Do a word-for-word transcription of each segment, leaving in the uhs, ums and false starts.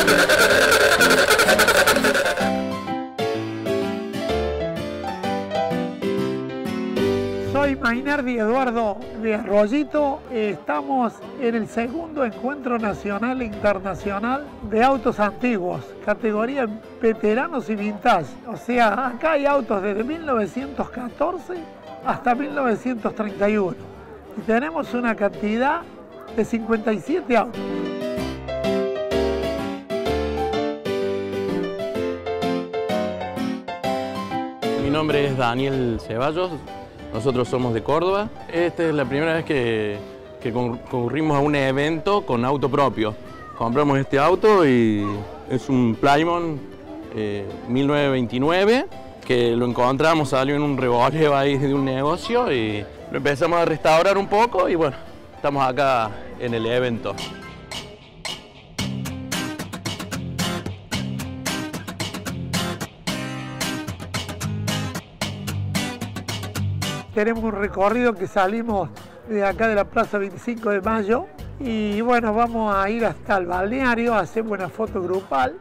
Soy Mainardi Eduardo de Arroyito. Estamos en el segundo encuentro nacional e internacional de autos antiguos, categoría veteranos y vintage. O sea, acá hay autos desde mil novecientos catorce hasta mil novecientos treinta y uno. Y tenemos una cantidad de cincuenta y siete autos. Mi nombre es Daniel Ceballos. Nosotros somos de Córdoba. Esta es la primera vez que, que concurrimos a un evento con auto propio. Compramos este auto y es un Plymouth eh, mil novecientos veintinueve, que lo encontramos, salió en un revoleo ahí de un negocio y lo empezamos a restaurar un poco y bueno, estamos acá en el evento. Tenemos un recorrido que salimos de acá de la Plaza veinticinco de mayo y bueno, vamos a ir hasta el balneario, hacemos una foto grupal.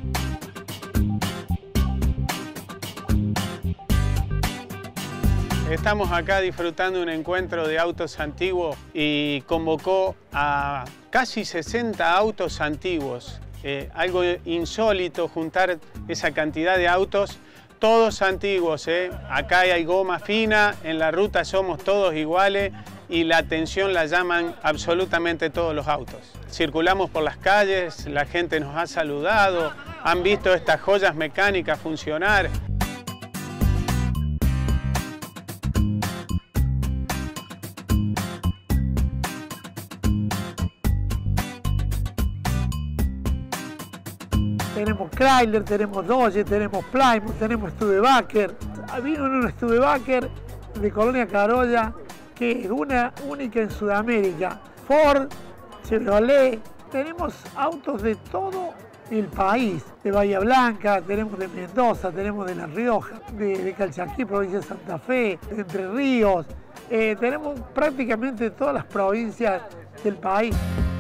Estamos acá disfrutando un encuentro de autos antiguos y convocó a casi sesenta autos antiguos. Eh, algo insólito juntar esa cantidad de autos. Todos antiguos, ¿eh? Acá hay goma fina, en la ruta somos todos iguales y la atención la llaman absolutamente todos los autos. Circulamos por las calles, la gente nos ha saludado, han visto estas joyas mecánicas funcionar. Tenemos Chrysler, tenemos Dodge, tenemos Plymouth, tenemos Studebaker. Vino un Studebaker de Colonia Carolla que es una única en Sudamérica. Ford, Chevrolet, tenemos autos de todo el país. De Bahía Blanca, tenemos de Mendoza, tenemos de La Rioja, de, de Calchaquí, provincia de Santa Fe, de Entre Ríos. Eh, tenemos prácticamente todas las provincias del país.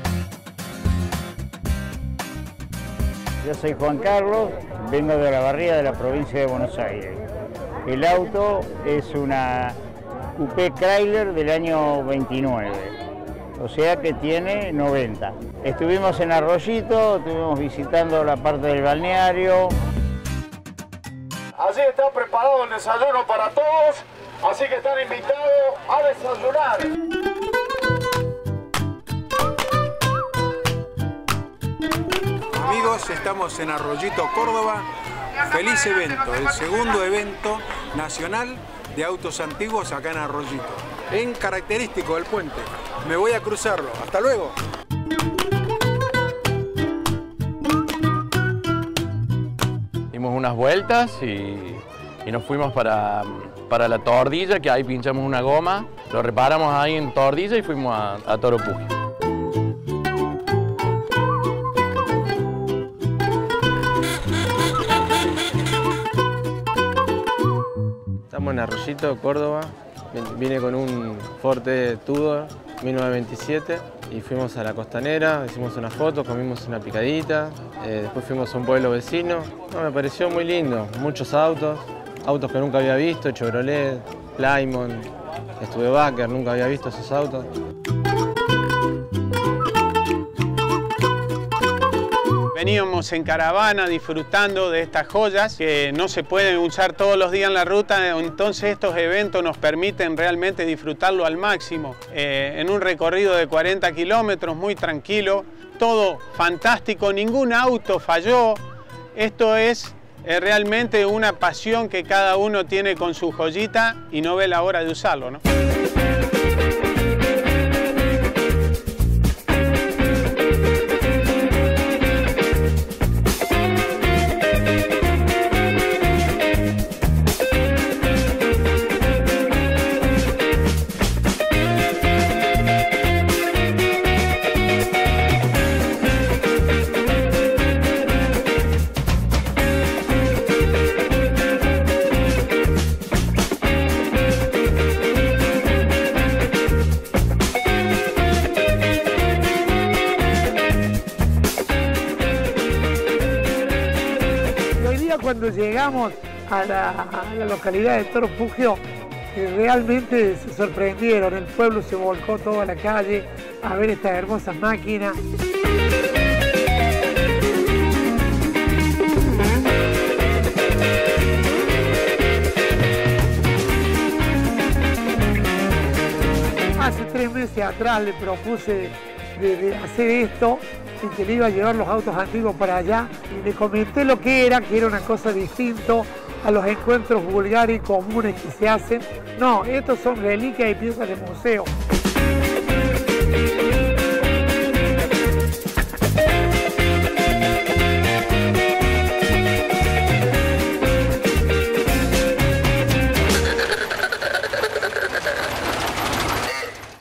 Yo soy Juan Carlos, vengo de la Barría de la provincia de Buenos Aires. El auto es una Coupé Chrysler del año veintinueve, o sea que tiene noventa. Estuvimos en Arroyito, estuvimos visitando la parte del balneario. Allí está preparado el desayuno para todos, así que están invitados a desayunar. Amigos, estamos en Arroyito, Córdoba. Feliz evento, el segundo evento nacional de autos antiguos acá en Arroyito. En característico del puente. Me voy a cruzarlo. Hasta luego. Dimos unas vueltas y, y nos fuimos para, para la Tordilla, que ahí pinchamos una goma. Lo reparamos ahí en Tordilla y fuimos a, a Toro Pugio. Estamos en Arroyito, Córdoba. Vine con un Forte Tudor mil novecientos veintisiete y fuimos a la Costanera, hicimos una foto, comimos una picadita, eh, después fuimos a un pueblo vecino. No, me pareció muy lindo, muchos autos, autos que nunca había visto, Chevrolet, Plymouth, Studebaker, nunca había visto esos autos. Veníamos en caravana disfrutando de estas joyas que no se pueden usar todos los días en la ruta, entonces estos eventos nos permiten realmente disfrutarlo al máximo. Eh, en un recorrido de cuarenta kilómetros, muy tranquilo, todo fantástico, ningún auto falló. Esto es eh, realmente una pasión que cada uno tiene con su joyita y no ve la hora de usarlo, ¿no? cuando llegamos a la, a la localidad de Toro Fugio, eh, realmente se sorprendieron. El pueblo se volcó toda la calle a ver estas hermosas máquinas. Hace tres meses atrás le propuse de, de hacer esto y que le iba a llevar los autos antiguos para allá y le comenté lo que era, que era una cosa distinta a los encuentros vulgares y comunes que se hacen. No, estos son reliquias y piezas de museo.